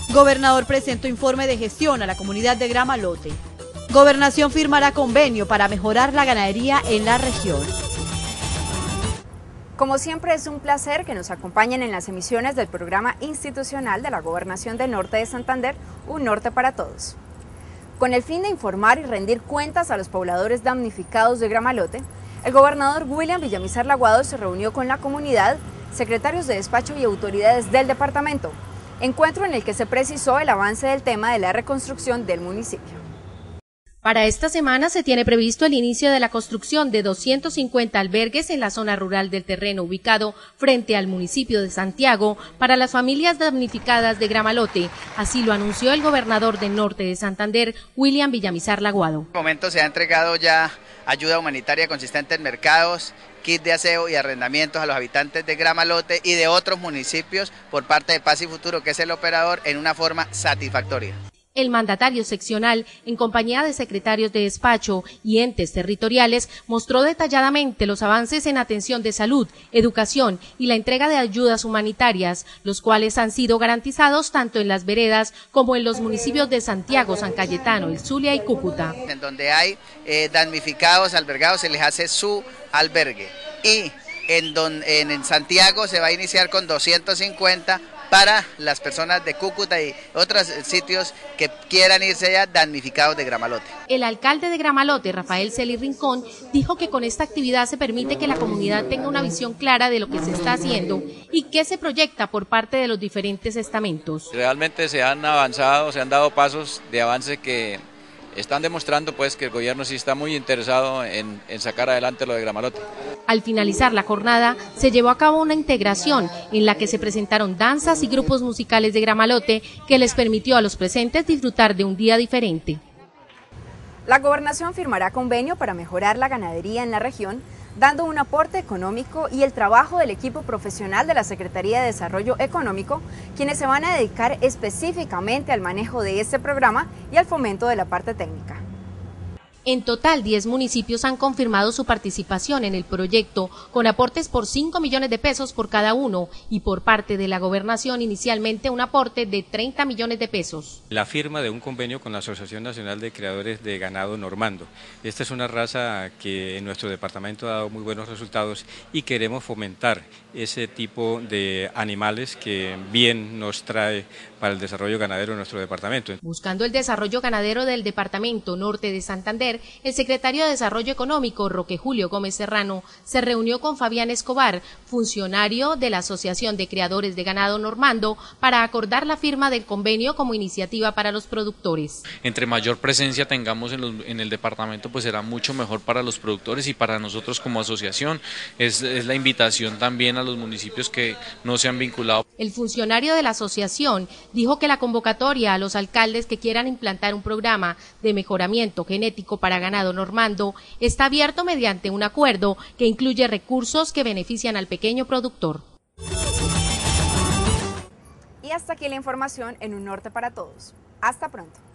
Gobernador presentó informe de gestión a la comunidad de Gramalote. Gobernación firmará convenio para mejorar la ganadería en la región. Como siempre, es un placer que nos acompañen en las emisiones del programa institucional de la Gobernación del Norte de Santander, Un Norte para Todos. Con el fin de informar y rendir cuentas a los pobladores damnificados de Gramalote, el gobernador William Villamizar Laguado se reunió con la comunidad, secretarios de despacho y autoridades del departamento, encuentro en el que se precisó el avance del tema de la reconstrucción del municipio. Para esta semana se tiene previsto el inicio de la construcción de 250 albergues en la zona rural del terreno ubicado frente al municipio de Santiago para las familias damnificadas de Gramalote. Así lo anunció el gobernador del Norte de Santander, William Villamizar Laguado. En este momento se ha entregado ya ayuda humanitaria consistente en mercados, kit de aseo y arrendamientos a los habitantes de Gramalote y de otros municipios por parte de Paz y Futuro, que es el operador, en una forma satisfactoria. El mandatario seccional, en compañía de secretarios de despacho y entes territoriales, mostró detalladamente los avances en atención de salud, educación y la entrega de ayudas humanitarias, los cuales han sido garantizados tanto en las veredas como en los municipios de Santiago, San Cayetano, El Zulia y Cúcuta. En donde hay damnificados, albergados, se les hace su albergue. Y en Santiago se va a iniciar con 250 para las personas de Cúcuta y otros sitios que quieran irse allá damnificados de Gramalote. El alcalde de Gramalote, Rafael Celi Rincón, dijo que con esta actividad se permite que la comunidad tenga una visión clara de lo que se está haciendo y qué se proyecta por parte de los diferentes estamentos. Realmente se han avanzado, se han dado pasos de avance que están demostrando pues que el gobierno sí está muy interesado en sacar adelante lo de Gramalote. Al finalizar la jornada, se llevó a cabo una integración en la que se presentaron danzas y grupos musicales de Gramalote que les permitió a los presentes disfrutar de un día diferente. La gobernación firmará convenio para mejorar la ganadería en la región, dando un aporte económico y el trabajo del equipo profesional de la Secretaría de Desarrollo Económico, quienes se van a dedicar específicamente al manejo de este programa y al fomento de la parte técnica. En total, 10 municipios han confirmado su participación en el proyecto, con aportes por 5 millones de pesos por cada uno y por parte de la gobernación inicialmente un aporte de 30 millones de pesos. La firma de un convenio con la Asociación Nacional de Criadores de Ganado Normando. Esta es una raza que en nuestro departamento ha dado muy buenos resultados y queremos fomentar ese tipo de animales que bien nos trae para el desarrollo ganadero de nuestro departamento. Buscando el desarrollo ganadero del departamento norte de Santander, el secretario de Desarrollo Económico, Roque Julio Gómez Serrano, se reunió con Fabián Escobar, funcionario de la Asociación de Criadores de Ganado Normando, para acordar la firma del convenio como iniciativa para los productores. Entre mayor presencia tengamos en el departamento, pues será mucho mejor para los productores y para nosotros como asociación. Es la invitación también a los municipios que no se han vinculado. El funcionario de la asociación dijo que la convocatoria a los alcaldes que quieran implantar un programa de mejoramiento genético para ganado normando está abierto mediante un acuerdo que incluye recursos que benefician al pequeño productor. Y hasta aquí la información en Un Norte para Todos. Hasta pronto.